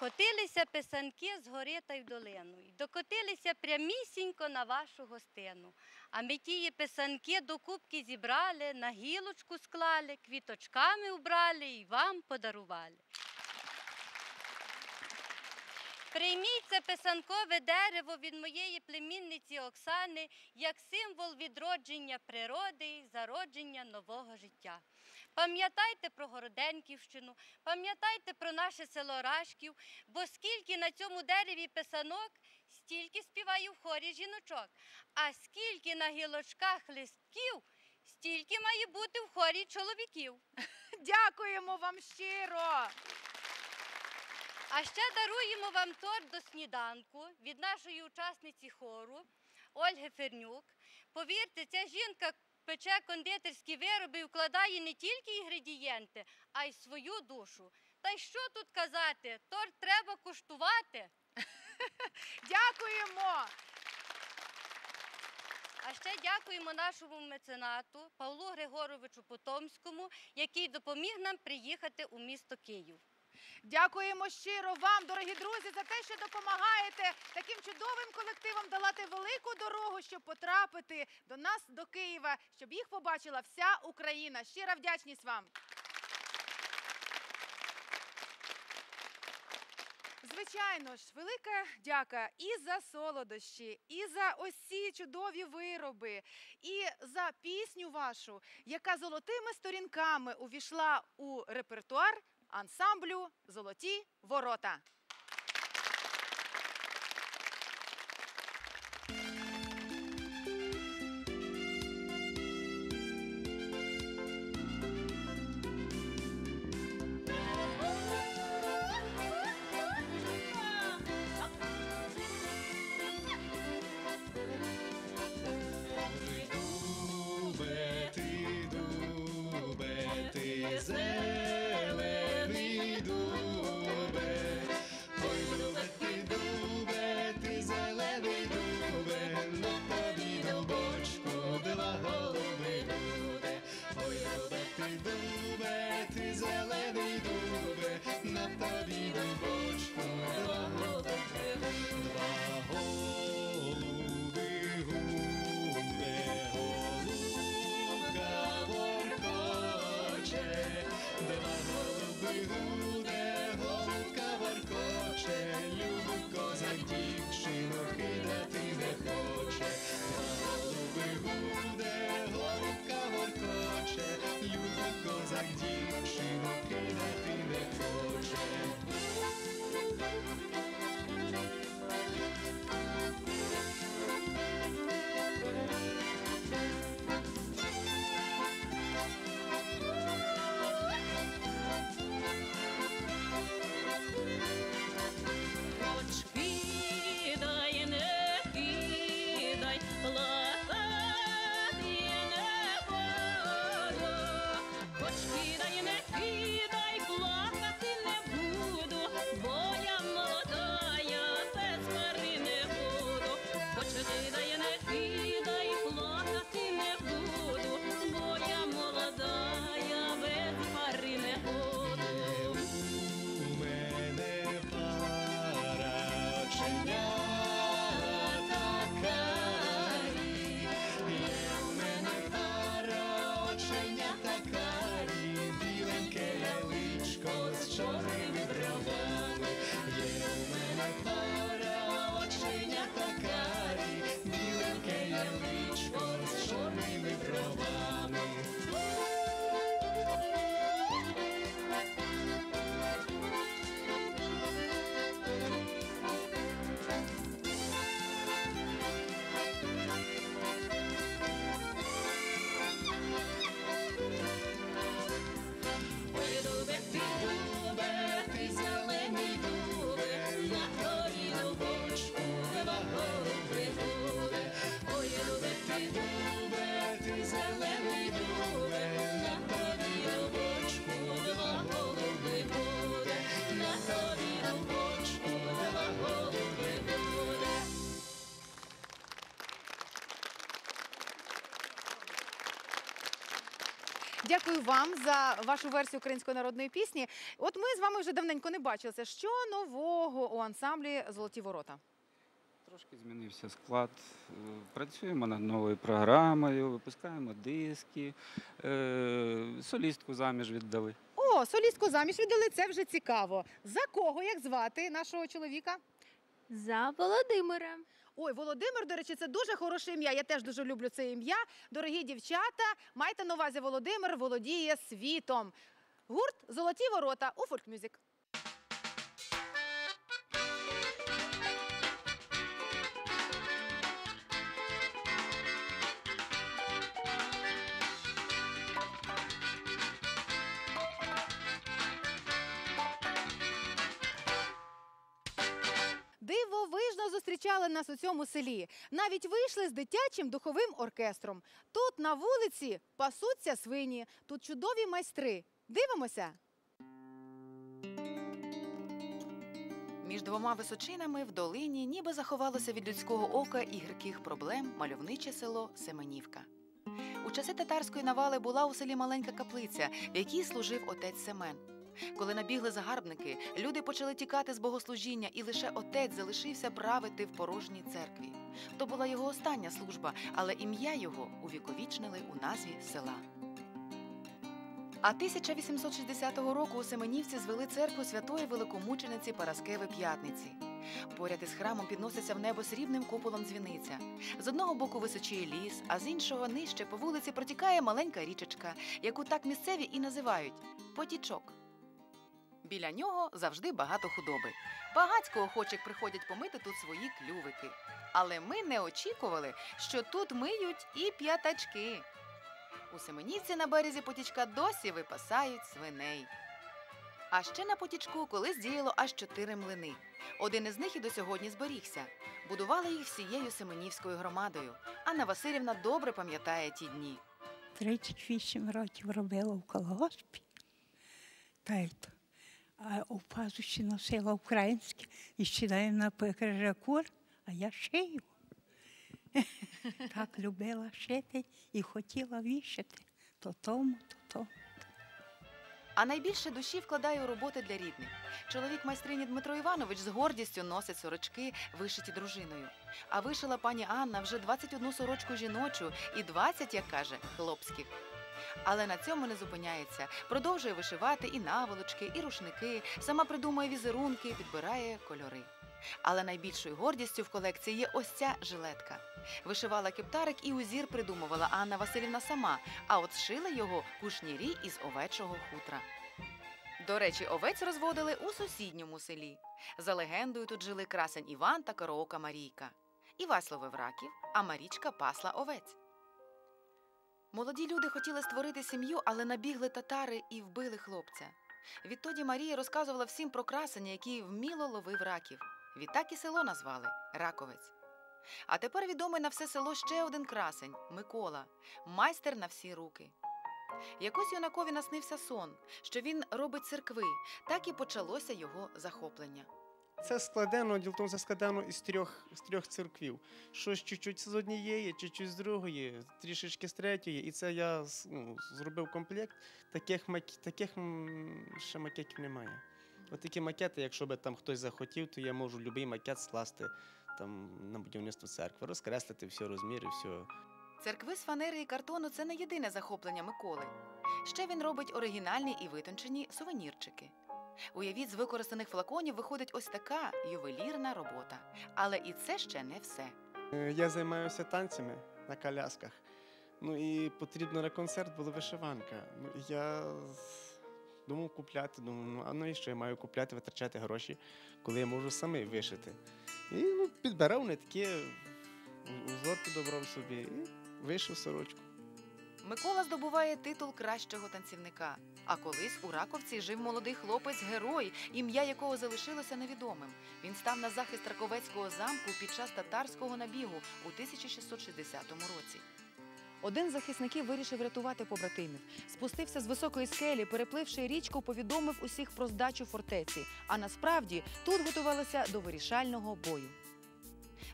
Котилися писанки з гори та й в долину, й докотилися прямісінько на вашу гостину. А ми тії писанки до кубки зібрали, на гілочку склали, квіточками убрали і вам подарували. Прийміть це писанкове дерево від моєї племінниці Оксани як символ відродження природи і зародження нового життя. Пам'ятайте про Городенківщину, пам'ятайте про наше село Рашків, бо скільки на цьому дереві писанок, стільки співає в хорі жіночок, а скільки на гілочках листків, стільки має бути в хорі чоловіків. Дякуємо вам щиро! А ще даруємо вам торт до сніданку від нашої учасниці хору Ольги Фернюк. Повірте, ця жінка пече кондитерські вироби і вкладає не тільки інгредієнти, а й свою душу. Та й що тут казати, торт треба куштувати. Дякуємо! А ще дякуємо нашому меценату Павлу Григоровичу Потомському, який допоміг нам приїхати у місто Київ. Дякуємо щиро вам, дорогі друзі, за те, що допомагаєте таким чудовим колективам долати велику дорогу, щоб потрапити до нас, до Києва, щоб їх побачила вся Україна. Щира вдячність вам. Звичайно ж, велика дяка і за солодощі, і за ось ці чудові вироби, і за пісню вашу, яка золотими сторінками увійшла у репертуар ансамблю «Золоті ворота». Дубе, ти зелений дубе, ой, дубе, ти зелений дубе, на тобі дубочку два голуби буде. Ой, дубе, ти зелений дубе, на тобі дубочку два голуби, два голуби гуде, голубка воркоче, два голуби гуде, голубка воркоче, любить козак дівчину кидати не хоче. Два голуби гуде, голубка воркоче, любить козак дівчину кидати не хоче. Ой, дубе, ти зелений Дякую вам за вашу версію української народної пісні. От ми з вами вже давненько не бачилися. Що нового у ансамблі «Золоті ворота»? Трошки змінився склад. Працюємо над новою програмою, випускаємо диски, солістку заміж віддали. О, солістку заміж віддали, це вже цікаво. За кого, як звати нашого чоловіка? За Володимира. Ой, Володимир, до речі, це дуже хороше ім'я. Я теж дуже люблю це ім'я. Дорогі дівчата, майте на увазі, Володимир володіє світом. Гурт «Золоті ворота» у «Фолькмюзик». Дивовижно зустрічали нас у цьому селі. Навіть вийшли з дитячим духовим оркестром. Тут на вулиці пасуться свині, тут чудові майстри. Дивимося. Між двома височинами в долині ніби заховалося від людського ока і гірких проблем мальовниче село Семенівка. У часи татарської навали була у селі маленька каплиця, в якій служив отець Семен. Коли набігли загарбники, люди почали тікати з богослужіння, і лише отець залишився правити в порожній церкві. То була його остання служба, але ім'я його увіковічнили у назві села. А 1860 року у Семенівці звели церкву святої великомучениці Параскеви П'ятниці. Поряд із храмом підноситься в небо срібним куполом дзвіниця. З одного боку височіє ліс, а з іншого нижче по вулиці протікає маленька річечка, яку так місцеві і називають – потічок. Біля нього завжди багато худоби. Багацько охочих приходять помити тут свої клювики. Але ми не очікували, що тут миють і п'ятачки. У Семенівці на березі потічка досі випасають свиней. А ще на потічку колись діяло аж 4 млини. Один із них і до сьогодні зберігся. Будували їх всією Семенівською громадою. Анна Василівна добре пам'ятає ті дні. 38 років робила в колгоспі. А у пазуші носила українське і сідаю на крижакур, а я шию. Так любила шити і хотіла вішати. То тому, то тому. А найбільше душі вкладає у роботи для рідних. Чоловік майстрині Дмитро Іванович з гордістю носить сорочки, вишиті дружиною. А вишила пані Анна вже 21 сорочку жіночу і 20, як каже, хлопських. Але на цьому не зупиняється. Продовжує вишивати і наволочки, і рушники, сама придумує візерунки, підбирає кольори. Але найбільшою гордістю в колекції є ось ця жилетка. Вишивала кептарик і узір придумувала Анна Василівна сама, а от шили його кушнірі із овечого хутра. До речі, овець розводили у сусідньому селі. За легендою, тут жили красень Іван та караока Марійка. Івась ловив раків, а Марічка пасла овець. Молоді люди хотіли створити сім'ю, але набігли татари і вбили хлопця. Відтоді Марія розказувала всім про красеня, який вміло ловив раків. Відтак і село назвали Раковець. А тепер відомий на все село ще один красень – Микола, майстер на всі руки. Якось юнакові наснився сон, що він робить церкви. Так і почалося його захоплення. Це складено, діло в тому, це складено із трьох церквів. Щось чуть-чуть з однієї, чуть-чуть з другої, трішечки з третьої. І це я зробив комплект. Таких ще макетів немає. От такі макети, якщо би там хтось захотів, то я можу будь-який макет скласти там на будівництво церкви, розкреслити всі розміри, все. Церкви з фанери і картону – це не єдине захоплення Миколи. Ще він робить оригінальні і витончені сувенірчики. Уявіть, з використаних флаконів виходить ось така ювелірна робота. Але і це ще не все. Я займаюся танцями на колясках. І потрібно на концерт була вишиванка. Я думав купляти, а навіщо я маю купляти, витрачати гроші, коли я можу самий вишити. І підбирав нитки, узор підобрав собі і вишив сорочку. Микола здобуває титул кращого танцівника. А колись у Раковці жив молодий хлопець-герой, ім'я якого залишилося невідомим. Він став на захист Раковецького замку під час татарського набігу у 1660 році. Один з захисників вирішив рятувати побратимів. Спустився з високої скелі, перепливши річку, повідомив усіх про здачу фортеці. А насправді тут готувалися до вирішального бою.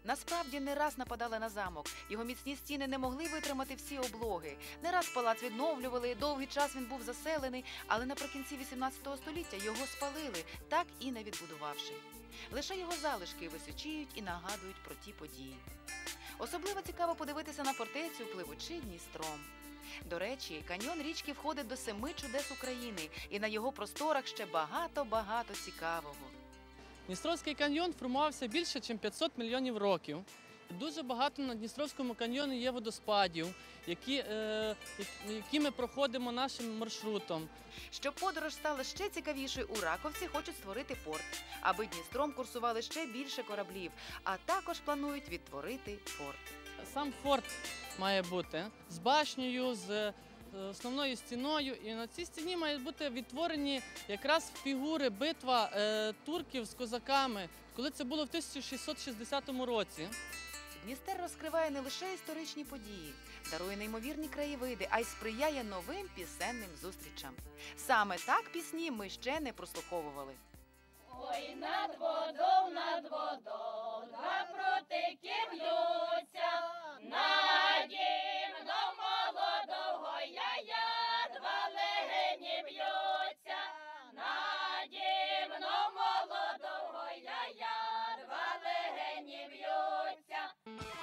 насправді не раз нападали на замок. Його міцні стіни не могли витримати всі облоги. Не раз палац відновлювали, довгий час він був заселений, але наприкінці 18 століття його спалили, так і не відбудувавши. Лише його залишки височіють і нагадують про ті події. Особливо цікаво подивитися на фортецю, пливучи Дністром. До речі, каньйон річки входить до 7 чудес України, і на його просторах ще багато-багато цікавого. Дністровський каньйон формувався більше, ніж 500 мільйонів років. Дуже багато на Дністровському каньйоні є водоспадів, які ми проходимо нашим маршрутом. Щоб подорож стала ще цікавішою, у Раковці хочуть створити порт, аби Дністром курсували ще більше кораблів, а також планують відтворити форт. Сам форт має бути з башнею, з основною стіною. І на цій стіні мають бути відтворені якраз фігури битва турків з козаками, коли це було в 1660 році. Дністер розкриває не лише історичні події, дарує неймовірні краєвиди, а й сприяє новим пісенним зустрічам. Саме так пісні ми ще не прослуховували. Ой, над водою, два протики б'ються, на дім до молодого я, два легені б'ються, на дім до молодого я, два легені б'ються.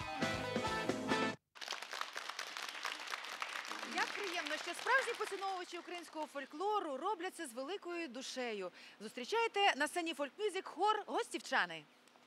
Як приємно, що справжні поціновувачі українського фольклору роблять це з великою душею. Зустрічайте на сцені фольк-мюзик хор «Гостівчани».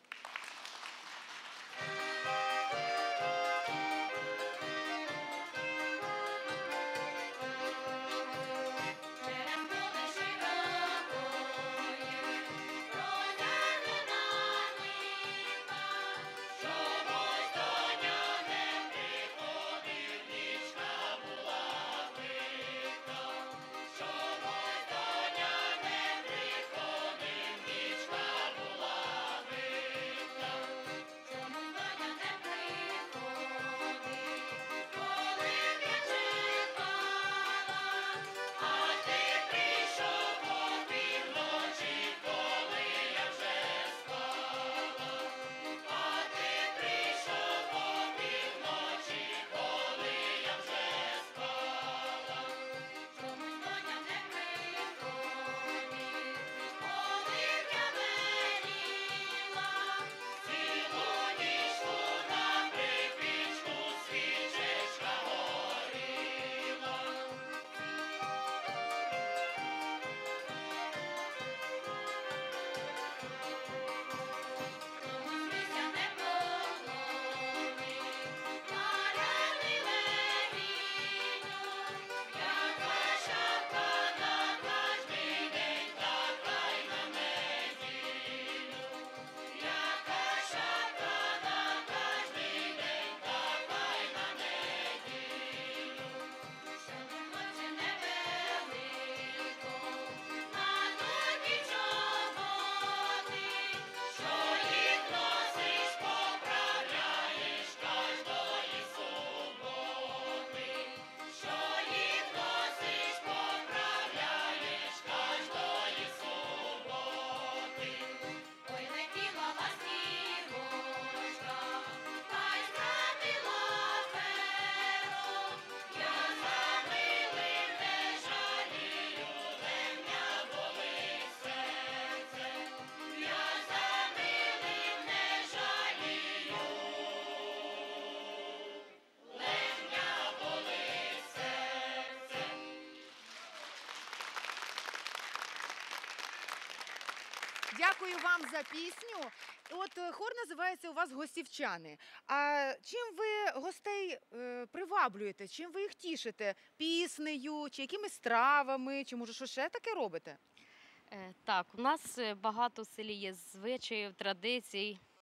Дякую вам за пісню. От хор називається у вас «Гостівчани». А чим ви гостей приваблюєте? Чим ви їх тішите? Піснею, чи якимись стравами, чи може що ще таке робите? Так, у нас багато в селі є звичаїв, традицій.